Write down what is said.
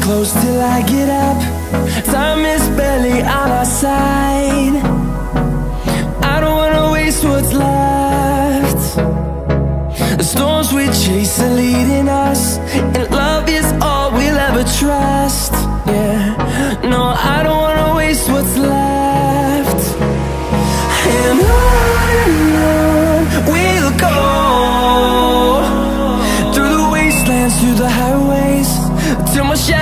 close till I get up. Time is barely on our side. I don't wanna waste what's left. The storms we chase are leading us, and love is all we'll ever trust. Yeah, no, I don't wanna waste what's left. And on we'll go, through the wastelands, through the highways, till my shadow